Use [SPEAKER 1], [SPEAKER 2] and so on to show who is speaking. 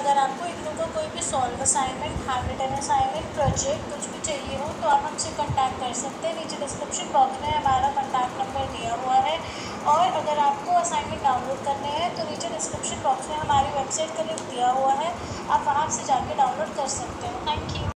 [SPEAKER 1] अगर आपको इग्नू का कोई भी solve assignment, hand written assignment, project कुछ भी चाहिए हो तो आप हमसे कॉन्टैक्ट कर सकते हैं। नीचे डिस्क्रिप्शन बॉक्स में हमारा कॉन्टैक्ट नंबर दिया हुआ है। और अगर आपको असाइनमेंट डाउनलोड करने हैं तो नीचे डिस्क्रिप्शन बॉक्स में हमारी वेबसाइट का लिंक दिया हुआ है, आप वहाँ से जाके डाउनलोड कर सकते हो। Thank you.